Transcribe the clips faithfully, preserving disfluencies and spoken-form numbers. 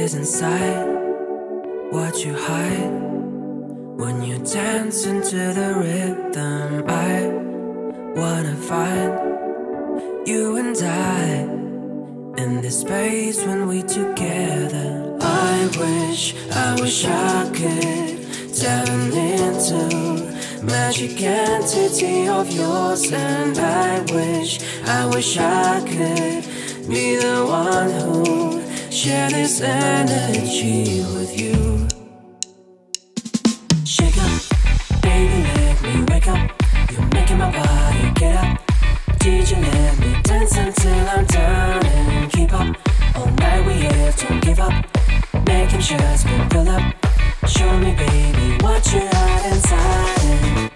is inside what you hide when you dance into the rhythm. I wanna find you and I in this space when we together. I wish, I wish I could dive into magic entity of yours. And I wish, I wish I could be the one who share this energy with you. Shake up, baby, let me wake up. You're making my body get up. D J, let me dance until I'm done and keep up. All night we have, don't give up. Making shots, but pull up. Show me, baby, what you got inside.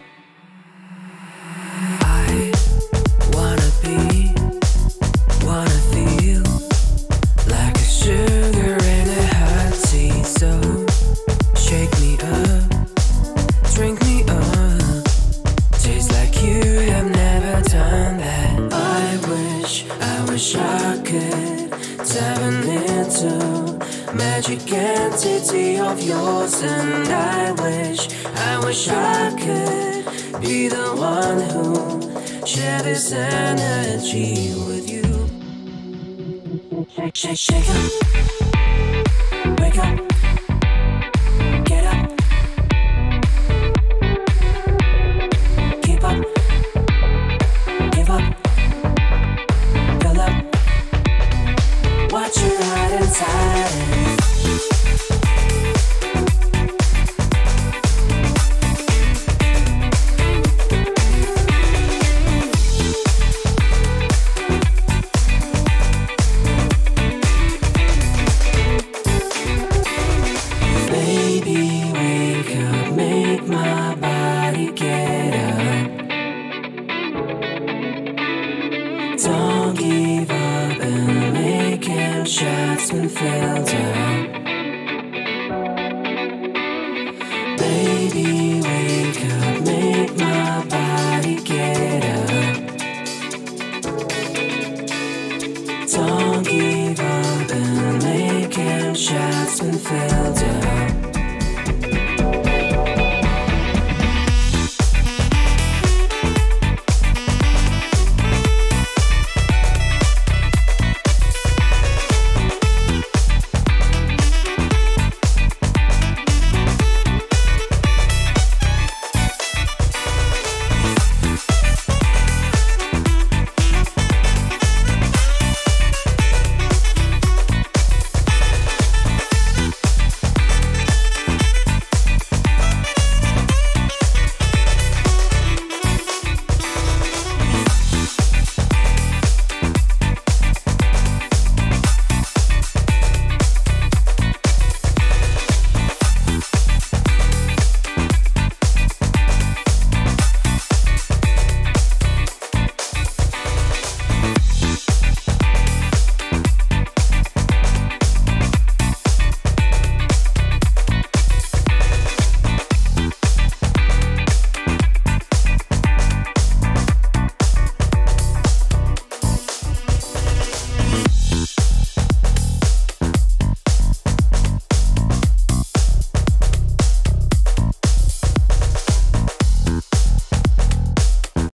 I wanna be, wanna feel like a sugar in a hot tea. So shake me up, drink me up. Tastes like you have never done that. I wish, I wish I could dive into magic entity of yours. And I wish, I wish I could be the one who share this energy with you. Shake, shake, shake up, wake up, get up, keep up, give up, fill up what you got inside. Don't give up and making shots when fell down. Baby, wake up, make my body get up. Don't give up and making shots when fell down.